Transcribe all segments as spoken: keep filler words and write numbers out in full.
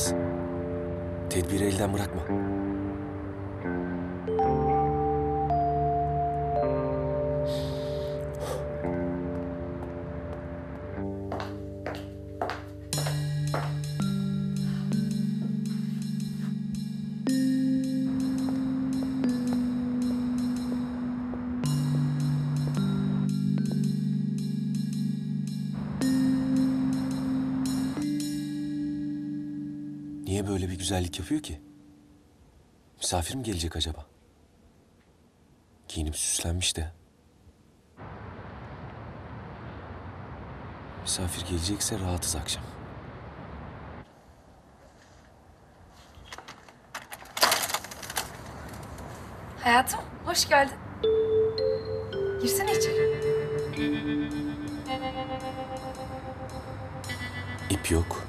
yapacağız. Tedbiri elden bırakma. Niye böyle bir güzellik yapıyor ki? Misafir mi gelecek acaba? Giyinip süslenmiş de. Misafir gelecekse rahatız akşam. Hayatım, hoş geldin. Girsene içeri. İp yok.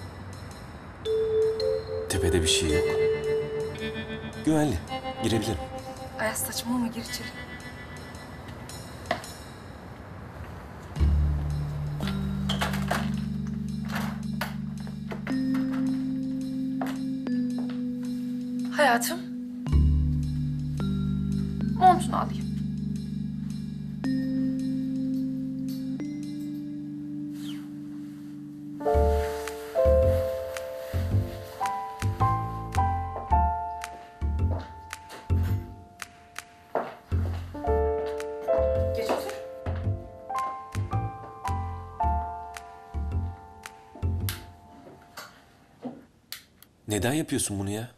Tepede bir şey yok. Güvenli. Girebilirim. Ayaz saçmalama, gir içeri. Hayatım, montunu alayım. Geç otur. Neden yapıyorsun bunu ya?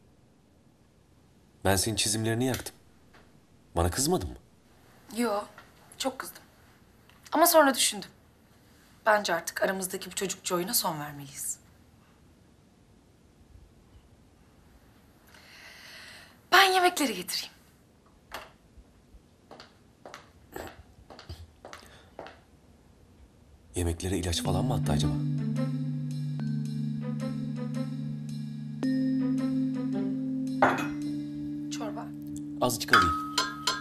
Ben senin çizimlerini yaktım. Bana kızmadın mı? Yo, çok kızdım. Ama sonra düşündüm. Bence artık aramızdaki bu çocukça oyuna son vermeliyiz. Ben yemekleri getireyim. Yemeklere ilaç falan mı attı acaba? Çorba. Azıcık alayım.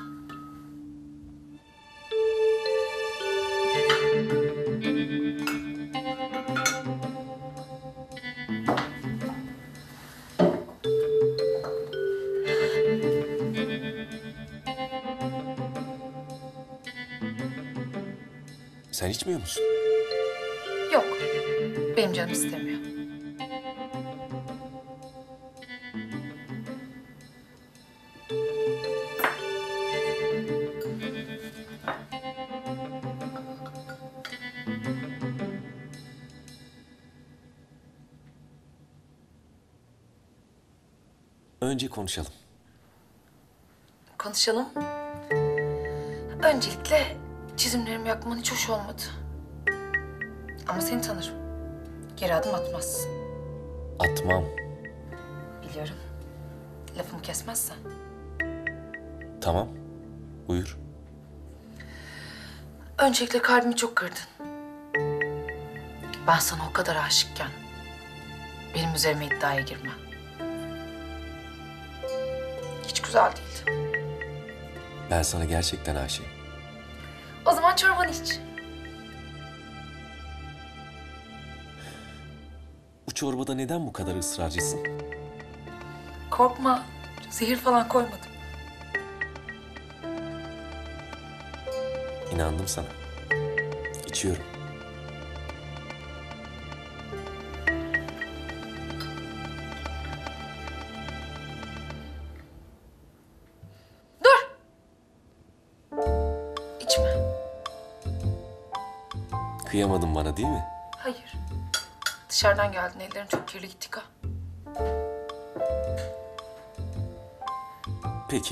Sen içmiyor musun? Yok, benim canım istemiyor. Önce konuşalım. Konuşalım. Öncelikle çizimlerimi yakman hiç hoş olmadı. Ama seni tanırım. Geri adım atmazsın. Atmam. Biliyorum. Lafımı kesmezsen. Tamam. Buyur. Öncelikle kalbimi çok kırdın. Ben sana o kadar aşıkken benim üzerime iddiaya girme. Hiç güzel değildi. Ben sana gerçekten aşığım. O zaman çorbanı iç. Bu çorbada neden bu kadar ısrarcısın? Korkma. Zehir falan koymadım. İnandım sana. İçiyorum. Dur! İçme. Kıyamadın bana değil mi? Hayır. Dışarıdan geldin. Ellerin çok kirli, git yıka. Peki.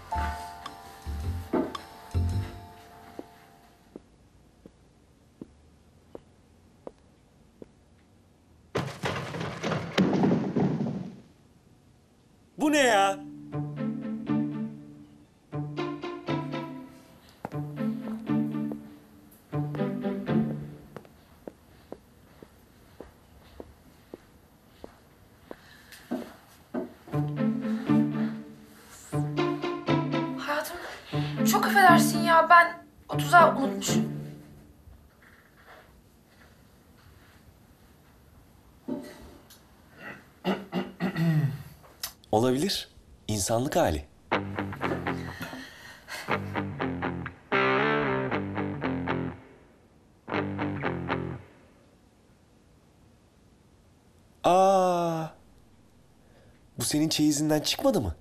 Bu ne ya? Hayatım, çok affedersin ya. Ben o tuzağı unutmuşum. Olabilir. İnsanlık hali. Aa, bu senin çeyizinden çıkmadı mı?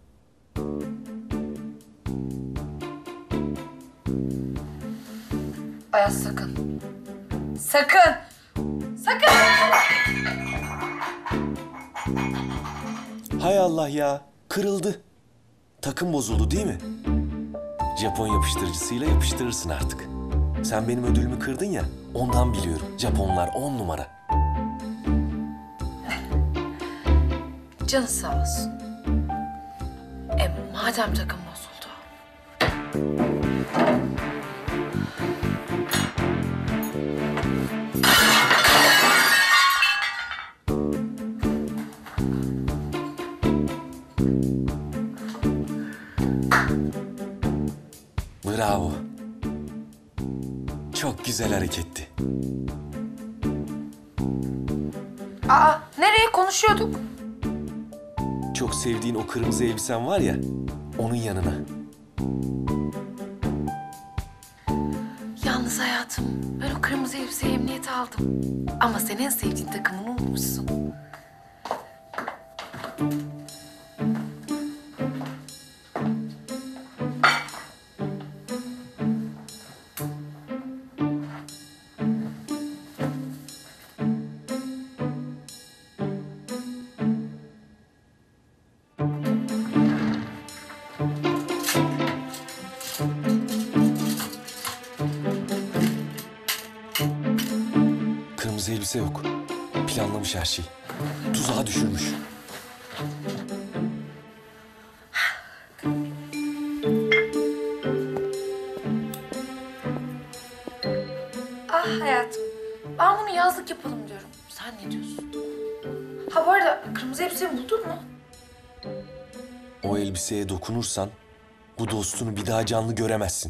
Ayaz sakın. Sakın! Sakın! Hay Allah ya, kırıldı. Takım bozuldu değil mi? Japon yapıştırıcısıyla yapıştırırsın artık. Sen benim ödülümü kırdın ya, ondan biliyorum. Japonlar on numara. Canı sağ olsun. E madem takım bozuldu. Bravo. Çok güzel hareketti. Aa, nereye konuşuyorduk? Çok sevdiğin o kırmızı elbisen var ya, onun yanına. Yalnız hayatım, ben o kırmızı elbiseyi emniyete aldım. Ama sen en sevdiğin takımını unutmuşsun. Kırmızı elbise yok. Planlamış her şeyi. Tuzağa düşürmüş. Ah hayatım, ben bunu yazlık yapalım diyorum. Sen ne diyorsun? Ha bu arada kırmızı elbisemi buldun mu? O elbiseye dokunursan bu dostunu bir daha canlı göremezsin.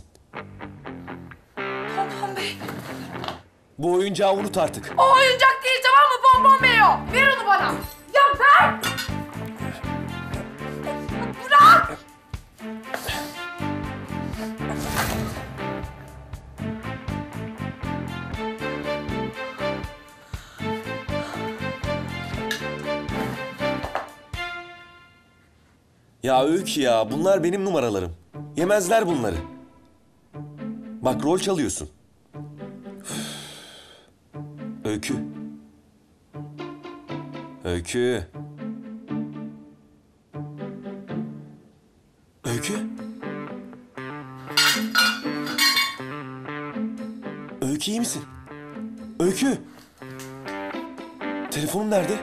Pompon Bey. Bu oyuncağı unut artık. O oyuncak değil tamam mı Pompon Bey o? Ver onu bana. Ya ver! Bırak! Ya Öykü ya, bunlar benim numaralarım. Yemezler bunları. Bak rol çalıyorsun. Üf. Öykü. Öykü. Öykü. Öykü iyi misin? Öykü. Telefonun nerede?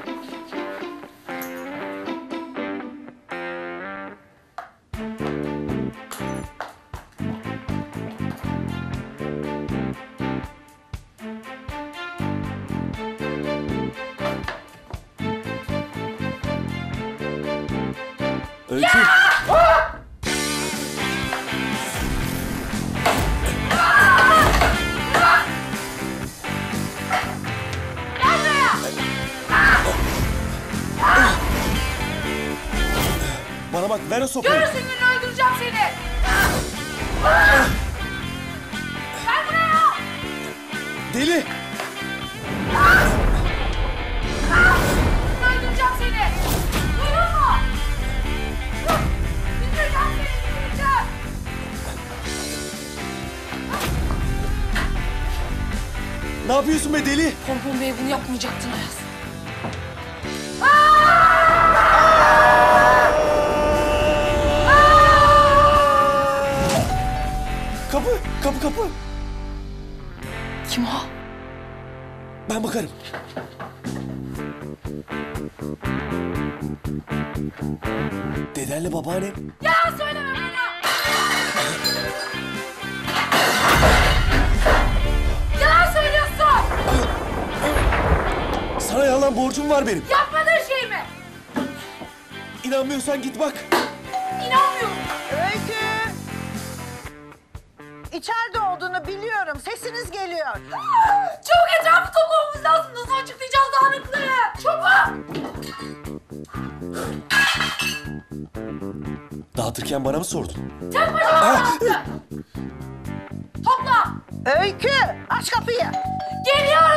Öykü. Bana bak, ver o sopayı. Görürsün gününü öldüreceğim seni. Gel buraya. Deli. Öldüreceğim seni. Duydun mu? Bitireceğim seni, bitireceğim. Ne yapıyorsun be deli? Pompon Bey bunu yapmayacaktın Ayaz. Kapı, kapı, kapı. Kim o? Ben bakarım. Dedenle babaannem. Yalan söyleme bana. Yalan söylüyorsun. Sana yalan borcum var benim. Yapmadığın şey mi? İnanmıyorsan git bak. İnanmıyorum. Öykü! İçeride olduğunu biliyorum. Sesiniz geliyor. Çabuk etrafı toplamamız lazım. Nasıl açıklayacağız dağınıklığı? Çabuk. Dağıtırken bana mı sordun? Sen bacağımı dağıttın. Topla. Öykü aç kapıyı. Geliyorum.